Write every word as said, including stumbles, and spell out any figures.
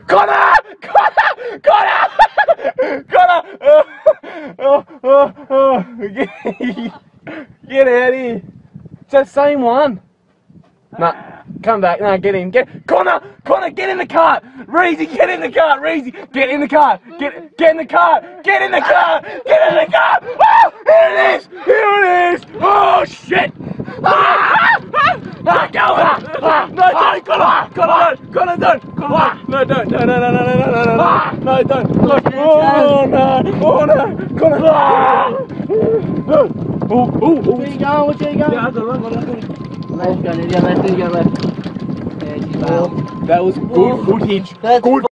Connor! Connor! Connor! Connor! Oh, oh, oh, oh. Get, get out of here. It's that same one. Nah, come back. No, get in. Get Connor! Connor, get in the cart! Reezy, get in the cart! Reezy, get in the cart! Get get in the cart! Get in the cart! Get in the cart! Oh, here it is! Here it is! Oh shit! Ah! Ah, go on! Ah, no, don't! Connor! Connor, don't! Connor, don't! Connor, no, don't! No, no, no, no, no, no, no, no! No, don't! Look! Oh no! Oh no! Connor! Ah! Oh, oh, oh! Where you going? Where you going? Yeah, I don't know. Let's go, Lydia. Let's go, left. There's your Oh, that was good footage. That's Good.